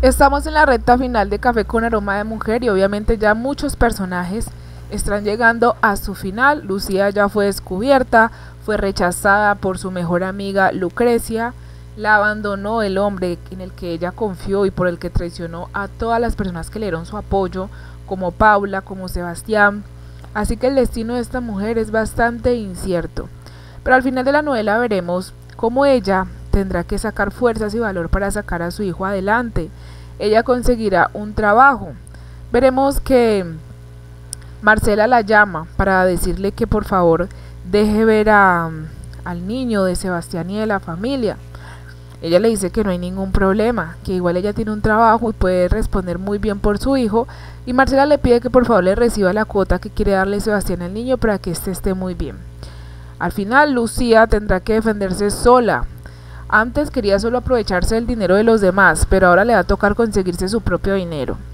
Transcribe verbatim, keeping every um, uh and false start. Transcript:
Estamos en la recta final de Café con Aroma de Mujer y obviamente ya muchos personajes están llegando a su final. Lucía ya fue descubierta, fue rechazada por su mejor amiga Lucrecia, la abandonó el hombre en el que ella confió y por el que traicionó a todas las personas que le dieron su apoyo, como Paula, como Sebastián. Así que el destino de esta mujer es bastante incierto. Pero al final de la novela veremos cómo ella tendrá que sacar fuerzas y valor para sacar a su hijo adelante. Ella conseguirá un trabajo. Veremos que Marcela la llama para decirle que por favor deje ver a, al niño de Sebastián y de la familia. Ella le dice que no hay ningún problema, que igual ella tiene un trabajo y puede responder muy bien por su hijo, y Marcela le pide que por favor le reciba la cuota que quiere darle Sebastián al niño para que éste esté muy bien. Al final Lucía tendrá que defenderse sola. Antes quería solo aprovecharse del dinero de los demás, pero ahora le va a tocar conseguirse su propio dinero.